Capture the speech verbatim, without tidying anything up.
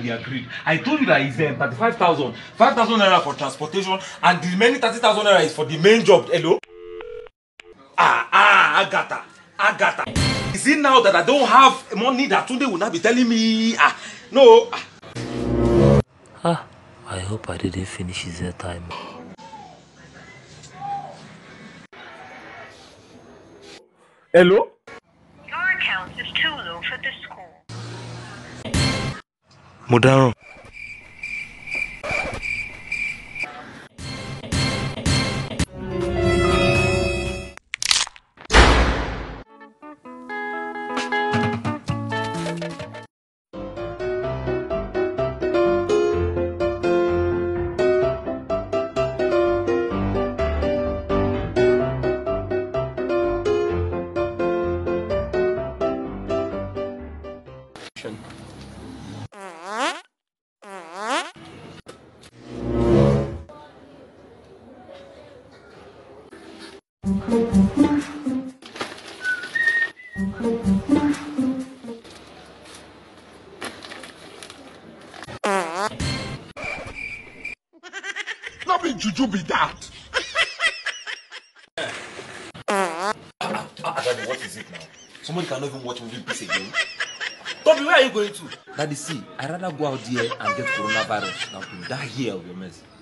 we agreed. I told you that it's um, thirty-five thousand. five thousand naira for transportation and the remaining thirty thousand naira is for the main job. Hello? Ah, ah, Agatha. Agatha. Is it now that I don't have money that Tunde will not be telling me? Ah, no. Ah, I hope I didn't finish his time. Hello? Your account is too low for this call. Mudaro. Not be juju be that. Ah, ah, Daddy, what is it now? Somebody cannot even watch movie piece again. Tobi, where are you going to? Daddy, see, I'd rather go out there and get coronavirus than to die here of your mess.